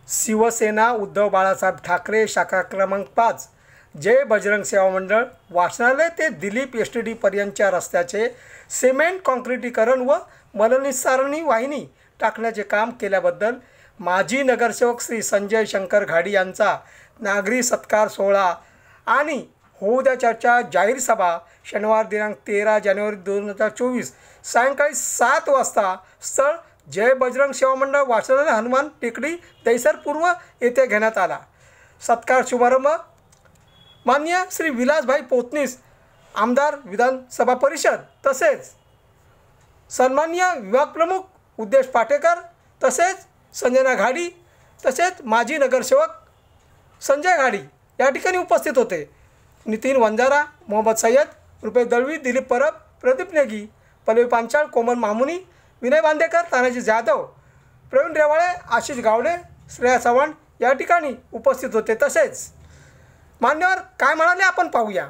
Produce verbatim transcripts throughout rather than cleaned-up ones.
शिवसेना उद्धव बाळासाहेब ठाकरे शाखा क्रमांक पाच जय बजरंग सेवा मंडळ वाचनालय ते दिलीप एस टी डीपर्यंतच्या रस्त्याचे सिमेंट काँक्रिटीकरण व मलनिस्सारणी वाहिनी टाकण्याचे काम केल्याबद्दल माजी नगरसेवक श्री संजय शंकर घाडी यांचा नागरी सत्कार सोहळा आणि होऊ द्या चर्चा जाहीर सभा शनिवार दिनांक तेरा जानेवारी दोन हजार चोवीस सायंकाळी सात वाजता स्थळ जय बजरंग सेवा मंडळ वाचनालय हनुमान टेकडी दहिसर पूर्व येथे घेण्यात आला। सत्कार शुभारंभ माननीय श्री विलासभाई पोतनीस आमदार विधानसभा परिषद तसेच सन्माननीय विभाग प्रमुख उद्देश पाटेकर तसेच संजना घाडी तसेच माजी नगरसेवक संजय घाडी या ठिकाणी उपस्थित होते। नितीन वंजारा, मोहम्मद सय्यद, रुपेश दळवी, दिलीप परब, प्रदीप नेगी, पल्लवी पांचाळ, कोमल मामुनी, विनय बांदेकर, तानाजी जाधव, प्रवीण रेवाळे, आशिष गावडे, श्रेया चव्हाण या ठिकाणी उपस्थित होते। तसेच मान्यवर काय म्हणाले आपण पाहूया।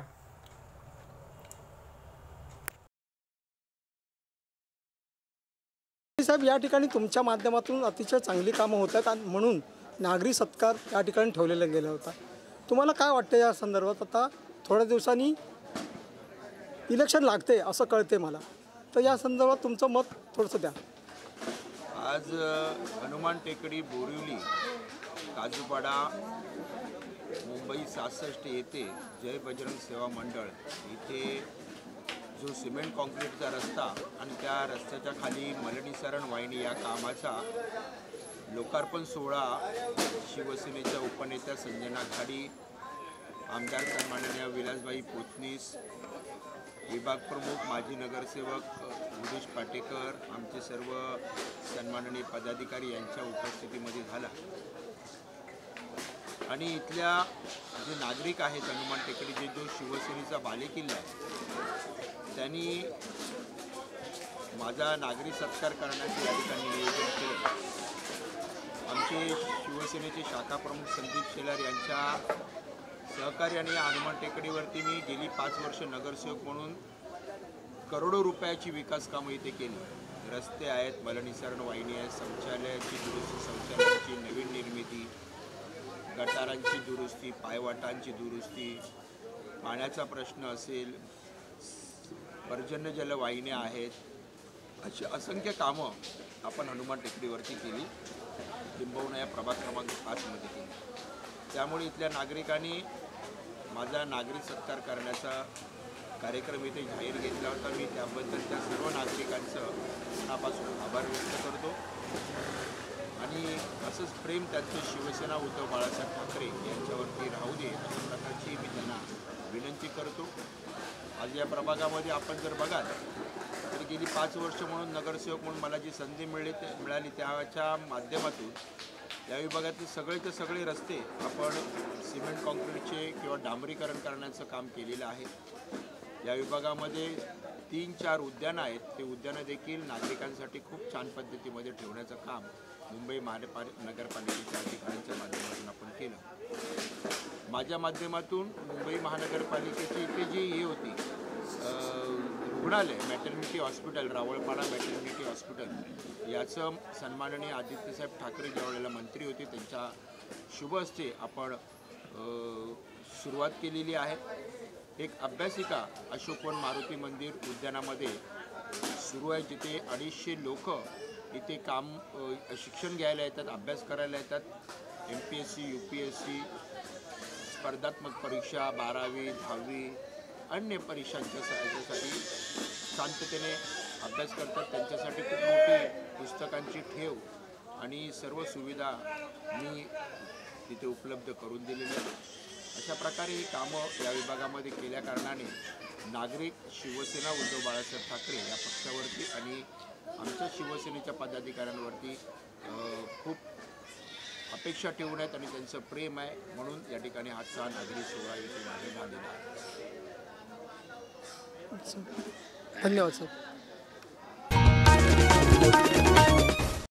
साहेब, या ठिकाणी तुमच्या माध्यमातून अतिशय चांगली कामं होतात आणि म्हणून नागरी सत्कार या ठिकाणी ठेवलेला गेला होता। तुम्हाला काय वाटतं या संदर्भात? आता थोड्या दिवसांनी इलेक्शन लागते असं कळते मला, तर या संदर्भात तुमचं मत थोडंसं द्या। आज हनुमान टेकडी, बोरिवली, काजूपाडा, मुंबई सहासष्ट येथे जय बजरंग सेवा मंडळ इथे जो सिमेंट कॉन्क्रीटचा रस्ता आणि त्या रस्त्याच्या खाली मलनिस्सारण वाहिनी या कामाचा लोकार्पण सोहळा शिवसेनेच्या उपनेत्या संजना घाडी, आमदार सन्माननीय विलासभाई पोतनीस, विभाग प्रमुख माजी नगरसेवक उद्देश पाटेकर, आमचे सर्व सन्माननीय पदाधिकारी यांच्या उपस्थितीमध्ये झाला। आणि इथल्या जे नागरिक आहेत हनुमान टेकडीचे जो शिवसेनेचा बालेकिल्ला आहे त्यांनी माझा नागरी सत्कार करण्याचे या ठिकाणी नियोजन केलं। आमचे शिवसेनेचे शाखा प्रमुख संदीप शेलार यांच्या सहकार्याने हनुमान टेकडीवरती मी गेली पाच वर्ष नगरसेवक म्हणून करोडो रुपयाची विकास कामं इथे केली। रस्ते आहेत, मलनिस्सारण वाहिनी आहे, शौचालयाची दुरुस्ती, शौचालयाची नवीन निर्मिती, गटारांची दुरुस्ती, पायवाटांची दुरुस्ती, पाण्याचा प्रश्न असेल, पर्जन्य जलवाहिन्या आहेत, अशी असंख्य कामं आपण हनुमान टेकडीवरती केली, किंबहुना या प्रभाग क्रमांक पाचमध्ये केली। त्यामुळे इथल्या नागरिकांनी माझा नागरी सत्कार करण्याचा कार्यक्रम इथे जाहीर घेतला होता। मी त्याबद्दल त्या सर्व नागरिकांचं मनापासून आभार व्यक्त करतो आणि असंच प्रेम त्यांचं शिवसेना उद्धव बाळासाहेब ठाकरे यांच्यावरती राहू दे अशा प्रकारची मी त्यांना विनंती करतो। आज या प्रभागामध्ये आपण जर बघाल तर गेली पाच वर्ष म्हणून नगरसेवक म्हणून मला जी संधी मिळली ते मिळाली त्याच्या माध्यमातून या विभागातले सगळेचे सगळे रस्ते आपण सिमेंट कॉन्क्रीटचे किंवा डांबरीकरण करण्याचं काम केलेलं आहे। या विभागामध्ये तीन चार उद्यानं आहेत, ते उद्यानं देखील नागरिकांसाठी खूप छान पद्धतीमध्ये ठेवण्याचं काम मुंबई महानगर नगरपालिकेच्या अधिकाऱ्यांच्या माध्यमातून आपण केलं। माझ्या माध्यमातून मुंबई महानगरपालिकेची इथे जी हे होती रुग्णालय, maternity hospital, Rawalpada maternity hospital याचं सन्माननीय आदित्यसाहेब ठाकरे ज्यावेळेला मंत्री होते त्यांच्या शुभ हस्ते आपण सुरुवात केलेली आहे। एक अभ्यासिका अशोकवन मारुती मंदिर उद्यानामध्ये सुरू आहे, जिथे अडीचशे लोक इथे काम शिक्षण घ्यायला येतात, अभ्यास करायला येतात। M P S C, U P S C, स्पर्धात्मक परीक्षा, बारावी, दहावी, अन्य परीक्षांच्या याच्यासाठी शांततेने अभ्यास करतात। त्यांच्यासाठी खूप मोठी पुस्तकांची ठेव आणि सर्व सुविधा मी तिथे उपलब्ध करून दिलेल्या आहेत। अशा प्रकारे ही कामं या विभागामध्ये केल्या कारणाने नागरिक शिवसेना उद्धव बाळासाहेब ठाकरे या पक्षावरती आणि आमच्या शिवसेनेच्या पदाधिकाऱ्यांवरती खूप अपेक्षा ठेवून आहेत आणि त्यांचं प्रेम आहे, म्हणून या ठिकाणी आजचा नागरी सोहळा इथे मागे झालेला आहे। धन्यवाद सर।